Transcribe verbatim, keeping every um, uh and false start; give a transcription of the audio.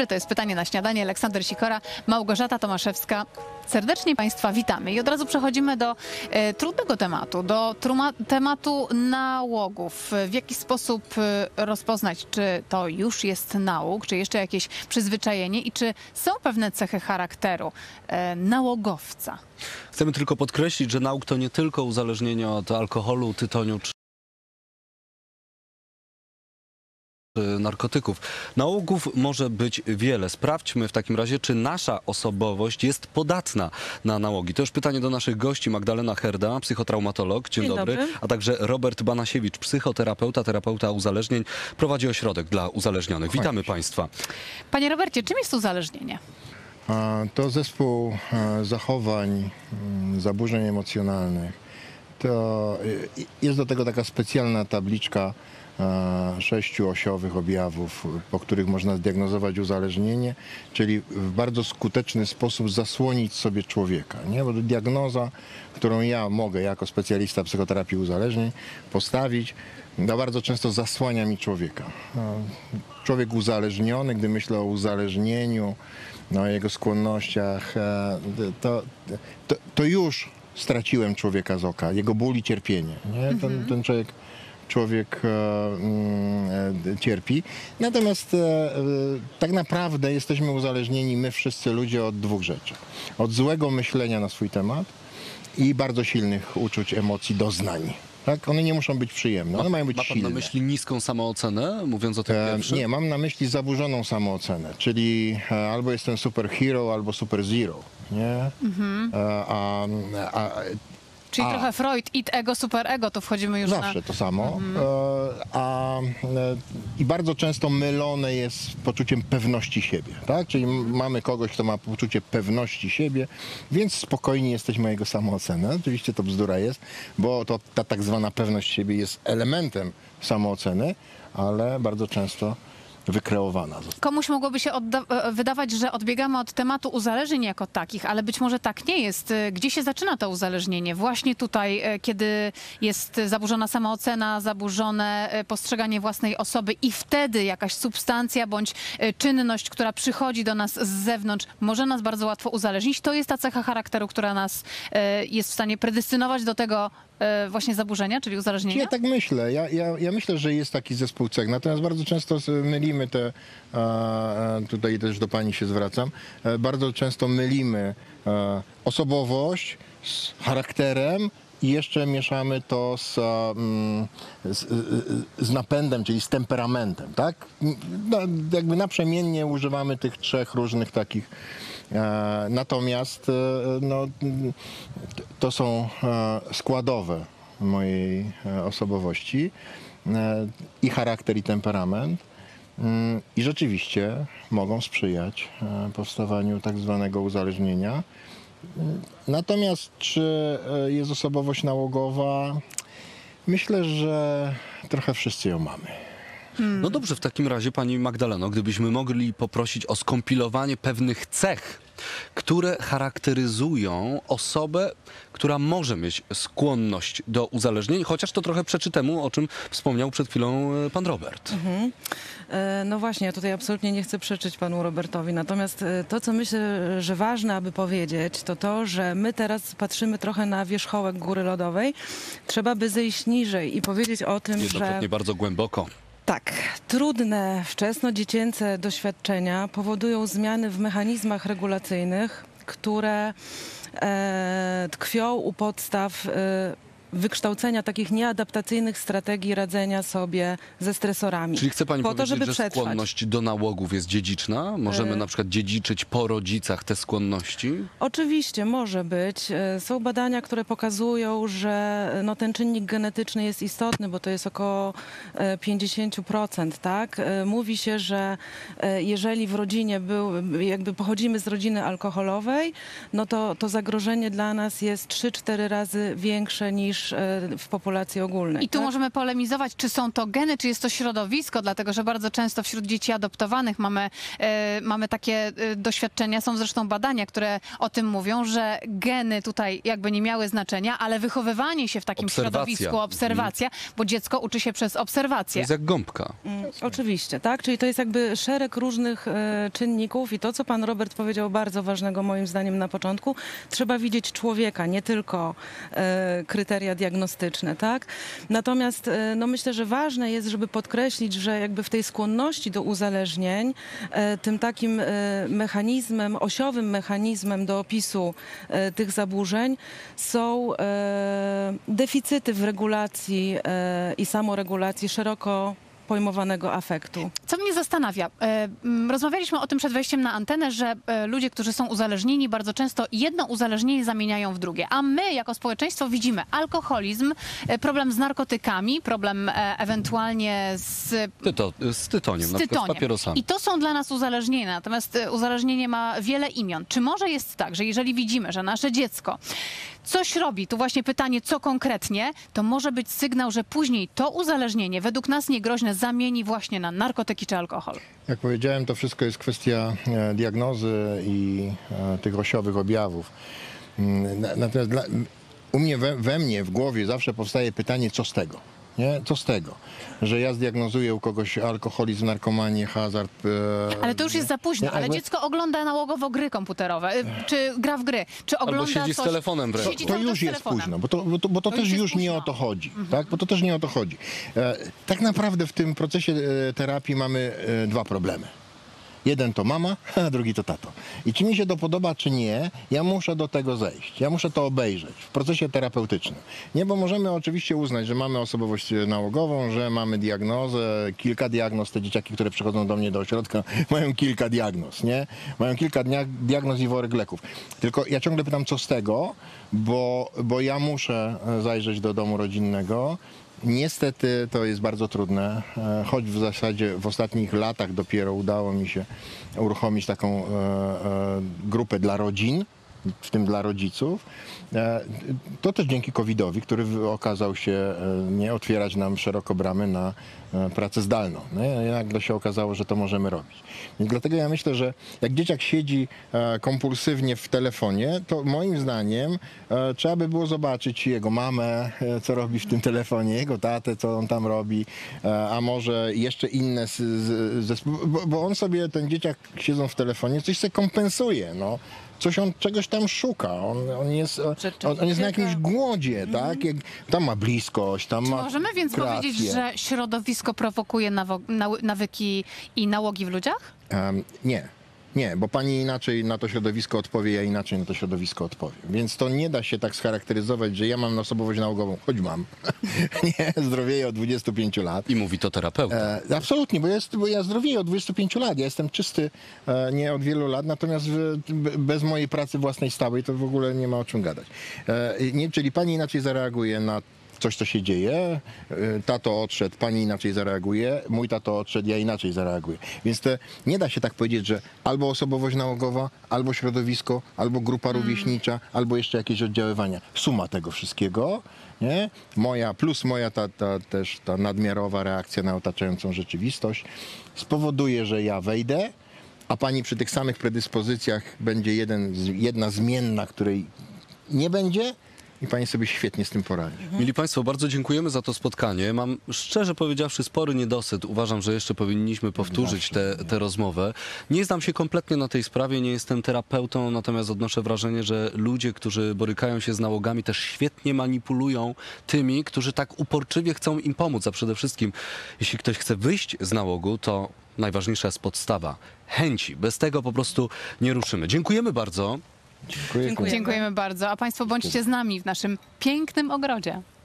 To jest pytanie na śniadanie. Aleksander Sikora, Małgorzata Tomaszewska. Serdecznie Państwa witamy i od razu przechodzimy do e, trudnego tematu, do truma, tematu nałogów. W jaki sposób e, rozpoznać, czy to już jest nałóg, czy jeszcze jakieś przyzwyczajenie i czy są pewne cechy charakteru e, nałogowca? Chcemy tylko podkreślić, że nałóg to nie tylko uzależnienie od alkoholu, tytoniu czy narkotyków. Nałogów może być wiele. Sprawdźmy w takim razie, czy nasza osobowość jest podatna na nałogi. To już pytanie do naszych gości. Magdalena Herda, psychotraumatolog. Dzień, Dzień dobry. dobry. A także Robert Banasiewicz, psychoterapeuta, terapeuta uzależnień. Prowadzi ośrodek dla uzależnionych. Witamy Państwa. Panie Robercie, czym jest uzależnienie? To zespół zachowań, zaburzeń emocjonalnych. To jest do tego taka specjalna tabliczka sześciu osiowych objawów, po których można zdiagnozować uzależnienie, czyli w bardzo skuteczny sposób zasłonić sobie człowieka. Nie? Bo diagnoza, którą ja mogę jako specjalista psychoterapii uzależnień postawić, no bardzo często zasłania mi człowieka. Człowiek uzależniony, gdy myślę o uzależnieniu, no, o jego skłonnościach, to, to, to już straciłem człowieka z oka, jego ból i cierpienie. Nie? Ten, ten człowiek człowiek e, cierpi. Natomiast e, tak naprawdę jesteśmy uzależnieni my wszyscy ludzie od dwóch rzeczy. Od złego myślenia na swój temat i bardzo silnych uczuć, emocji, doznań. Tak? One nie muszą być przyjemne, one mają być silne. Ma pan silne. na myśli niską samoocenę, mówiąc o tym e, pierwszym? Nie, mam na myśli zaburzoną samoocenę, czyli e, albo jestem superhero, albo super zero. Nie? Mhm. E, a, a, Czyli A, trochę Freud, id, ego, superego, to wchodzimy już zawsze na... to samo. Mhm. A, I bardzo często mylone jest z poczuciem pewności siebie. Tak? Czyli mamy kogoś, kto ma poczucie pewności siebie, więc spokojni jesteśmy o jego samoocenę. Oczywiście to bzdura jest, bo to, ta tak zwana pewność siebie jest elementem samooceny, ale bardzo często wykreowana. Komuś mogłoby się wydawać, że odbiegamy od tematu uzależnień jako takich, ale być może tak nie jest. Gdzie się zaczyna to uzależnienie? Właśnie tutaj, kiedy jest zaburzona samoocena, zaburzone postrzeganie własnej osoby i wtedy jakaś substancja bądź czynność, która przychodzi do nas z zewnątrz, może nas bardzo łatwo uzależnić. To jest ta cecha charakteru, która nas jest w stanie predestynować do tego właśnie zaburzenia, czyli uzależnienia? Ja tak myślę. Ja, ja, ja myślę, że jest taki zespół cech. Natomiast bardzo często mylimy te, tutaj też do pani się zwracam, bardzo często mylimy osobowość z charakterem i jeszcze mieszamy to z, z, z napędem, czyli z temperamentem, tak? Jakby naprzemiennie używamy tych trzech różnych takich. Natomiast no, to są składowe mojej osobowości i charakter, i temperament. I rzeczywiście mogą sprzyjać powstawaniu tak zwanego uzależnienia. Natomiast czy jest osobowość nałogowa? Myślę, że trochę wszyscy ją mamy. No dobrze, w takim razie pani Magdaleno, gdybyśmy mogli poprosić o skompilowanie pewnych cech, które charakteryzują osobę, która może mieć skłonność do uzależnień, chociaż to trochę przeczy temu, o czym wspomniał przed chwilą pan Robert. Mhm. No właśnie, ja tutaj absolutnie nie chcę przeczyć panu Robertowi, natomiast to, co myślę, że ważne, aby powiedzieć, to to, że my teraz patrzymy trochę na wierzchołek góry lodowej. Trzeba by zejść niżej i powiedzieć o tym, Jednocześnie że... bardzo głęboko. Tak, trudne, wczesno-dziecięce doświadczenia powodują zmiany w mechanizmach regulacyjnych, które e, tkwią u podstaw e, wykształcenia takich nieadaptacyjnych strategii radzenia sobie ze stresorami. Czyli chce pani po powiedzieć, to, żeby że przetrwać. skłonność do nałogów jest dziedziczna? Możemy na przykład dziedziczyć po rodzicach te skłonności? Oczywiście, może być. Są badania, które pokazują, że no, ten czynnik genetyczny jest istotny, bo to jest około pięćdziesiąt procent. Tak? Mówi się, że jeżeli w rodzinie był, jakby pochodzimy z rodziny alkoholowej, no to, to zagrożenie dla nas jest trzy cztery razy większe niż niż e, w populacji ogólnej. I tu tak? możemy polemizować, czy są to geny, czy jest to środowisko, dlatego że bardzo często wśród dzieci adoptowanych mamy, e, mamy takie e, doświadczenia, są zresztą badania, które o tym mówią, że geny tutaj jakby nie miały znaczenia, ale wychowywanie się w takim Obserwacja. środowisku, obserwacja, bo dziecko uczy się przez To obserwację. jest jak gąbka. Mm, Oczywiście, tak? Czyli to jest jakby szereg różnych e, czynników i to, co pan Robert powiedział bardzo ważnego moim zdaniem na początku, trzeba widzieć człowieka, nie tylko e, kryteria diagnostyczne, tak? Natomiast e, no myślę, że ważne jest, żeby podkreślić, że jakby w tej skłonności do uzależnień, e, tym takim e, mechanizmem, osiowym mechanizmem do opisu e, tych zaburzeń są e, deficyty w regulacji e, i samoregulacji szeroko pojmowanego afektu. Co mnie zastanawia, e, m, rozmawialiśmy o tym przed wejściem na antenę, że e, ludzie, którzy są uzależnieni, bardzo często jedno uzależnienie zamieniają w drugie, a my jako społeczeństwo widzimy alkoholizm, e, problem z narkotykami, problem e, ewentualnie z Tyto, z tytoniem, z na przykład z tytoniem. papierosami. I to są dla nas uzależnienia, natomiast e, uzależnienie ma wiele imion. Czy może jest tak, że jeżeli widzimy, że nasze dziecko coś robi, tu właśnie pytanie, co konkretnie, to może być sygnał, że później to uzależnienie, według nas niegroźne, zamieni właśnie na narkotyki czy alkohol? Jak powiedziałem, to wszystko jest kwestia e, diagnozy i e, tych osiowych objawów. Mm, na- Natomiast dla, u mnie, we, we mnie, w głowie zawsze powstaje pytanie, co z tego? Nie? Co z tego? Że ja zdiagnozuję u kogoś alkoholizm, narkomanię, hazard. e, Ale to już jest za późno, Nie, ale jakby- dziecko ogląda nałogowo gry komputerowe, y, czy gra w gry, czy ogląda siedzi z coś... telefonem w ręku. Siedzi To cały czas już z jest telefonem. późno, bo to, bo to, bo to, To też już jest już nie późno. o to chodzi, tak? Bo to też nie o to chodzi. E, tak naprawdę w tym procesie e, terapii mamy e, dwa problemy. Jeden to mama, a drugi to tato. I czy mi się to podoba, czy nie, ja muszę do tego zejść. Ja muszę to obejrzeć w procesie terapeutycznym. Nie, bo możemy oczywiście uznać, że mamy osobowość nałogową, że mamy diagnozę, kilka diagnoz. Te dzieciaki, które przychodzą do mnie do ośrodka, mają kilka diagnoz, nie? Mają kilka dnia, diagnoz i worek leków. Tylko ja ciągle pytam, co z tego, bo, bo ja muszę zajrzeć do domu rodzinnego. Niestety to jest bardzo trudne, e, choć w zasadzie w ostatnich latach dopiero udało mi się uruchomić taką e, e, grupę dla rodzin, w tym dla rodziców. E, To też dzięki kowidowi, który w- okazał się e, nie otwierać nam szeroko bramy na e, pracę zdalną. No, i nagle się okazało, że to możemy robić. Więc dlatego ja myślę, że jak dzieciak siedzi e, kompulsywnie w telefonie, to moim zdaniem e, trzeba by było zobaczyć jego mamę, e, co robi w tym telefonie, jego tatę, co on tam robi, e, a może jeszcze inne z- z- zespoły, bo, bo on sobie, ten dzieciak siedząc w telefonie, coś sobie kompensuje, no. Coś on czegoś tam szuka. On, on, jest, on, on jest na jakimś głodzie, tak? Jak, tam ma bliskość, tam Czy ma możemy więc kreację. powiedzieć, że środowisko prowokuje nawo- nały- nawyki i nałogi w ludziach? Em, nie. Nie, bo pani inaczej na to środowisko odpowie, ja inaczej na to środowisko odpowiem. Więc to nie da się tak scharakteryzować, że ja mam osobowość nałogową, choć mam. Nie, zdrowieję od dwudziestu pięciu lat. I mówi to terapeuta. E, absolutnie, bo, jest, bo ja zdrowieję od dwudziestu pięciu lat. Ja jestem czysty e, nie od wielu lat, natomiast w, be- bez mojej pracy własnej stałej to w ogóle nie ma o czym gadać. E, nie, czyli pani inaczej zareaguje na coś, co się dzieje, e, tato odszedł, pani inaczej zareaguje, mój tato odszedł, ja inaczej zareaguję. Więc te, nie da się tak powiedzieć, że albo osobowość nałogowa, albo środowisko, albo grupa rówieśnicza, albo jeszcze jakieś oddziaływania. Suma tego wszystkiego, nie? Moja, plus moja ta, ta, też ta nadmiarowa reakcja na otaczającą rzeczywistość spowoduje, że ja wejdę, a pani przy tych samych predyspozycjach będzie jeden, z- jedna zmienna, której nie będzie i pani sobie świetnie z tym poradzi. Mili Państwo, bardzo dziękujemy za to spotkanie. Mam szczerze powiedziawszy spory niedosyt. Uważam, że jeszcze powinniśmy powtórzyć tę tę rozmowę. Nie znam się kompletnie na tej sprawie, nie jestem terapeutą, natomiast odnoszę wrażenie, że ludzie, którzy borykają się z nałogami, też świetnie manipulują tymi, którzy tak uporczywie chcą im pomóc. A przede wszystkim, jeśli ktoś chce wyjść z nałogu, to najważniejsza jest podstawa chęci. Bez tego po prostu nie ruszymy. Dziękujemy bardzo. Dziękuję. Dziękuję. Dziękujemy bardzo, a Państwo bądźcie z nami w naszym pięknym ogrodzie.